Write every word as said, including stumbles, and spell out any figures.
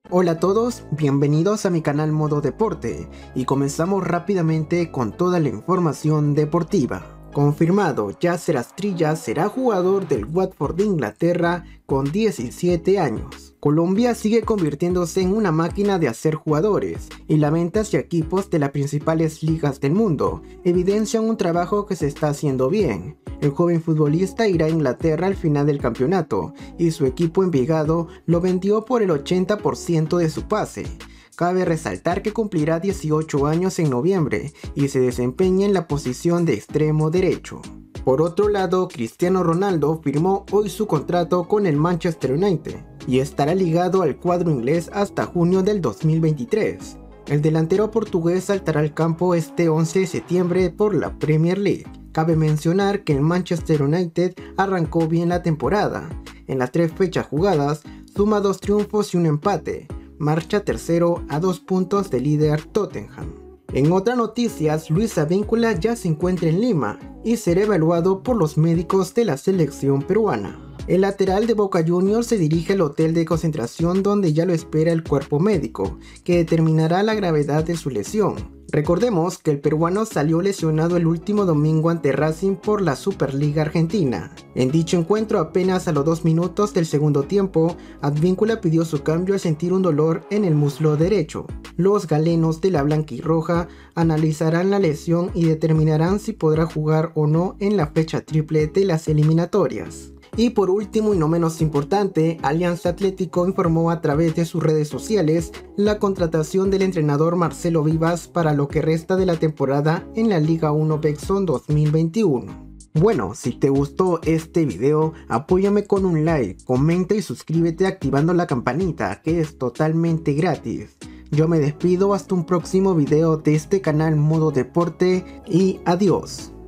Hola a todos, bienvenidos a mi canal Modo Deporte y comenzamos rápidamente con toda la información deportiva. Confirmado, Yasser Astrilla será jugador del Watford de Inglaterra con diecisiete años. Colombia sigue convirtiéndose en una máquina de hacer jugadores y la venta hacia equipos de las principales ligas del mundo evidencian un trabajo que se está haciendo bien. El joven futbolista irá a Inglaterra al final del campeonato y su equipo Envigado lo vendió por el ochenta por ciento de su pase. Cabe resaltar que cumplirá dieciocho años en noviembre y se desempeña en la posición de extremo derecho. Por otro lado, Cristiano Ronaldo firmó hoy su contrato con el Manchester United y estará ligado al cuadro inglés hasta junio del dos mil veintitrés. El delantero portugués saltará al campo este once de septiembre por la Premier League. Cabe mencionar que el Manchester United arrancó bien la temporada. En las tres fechas jugadas, suma dos triunfos y un empate. Marcha tercero a dos puntos del líder Tottenham. En otras noticias, Luis Advíncula ya se encuentra en Lima y será evaluado por los médicos de la selección peruana. El lateral de Boca Juniors se dirige al hotel de concentración donde ya lo espera el cuerpo médico, que determinará la gravedad de su lesión. Recordemos que el peruano salió lesionado el último domingo ante Racing por la Superliga Argentina. En dicho encuentro, apenas a los dos minutos del segundo tiempo, Advíncula pidió su cambio al sentir un dolor en el muslo derecho. Los galenos de la blanquirroja analizarán la lesión y determinarán si podrá jugar o no en la fecha triple de las eliminatorias. Y por último y no menos importante, Alianza Atlético informó a través de sus redes sociales la contratación del entrenador Marcelo Vivas para lo que resta de la temporada en la Liga uno Bexon dos mil veintiuno. Bueno, si te gustó este video, apóyame con un like, comenta y suscríbete activando la campanita, que es totalmente gratis. Yo me despido hasta un próximo video de este canal Modo Deporte y adiós.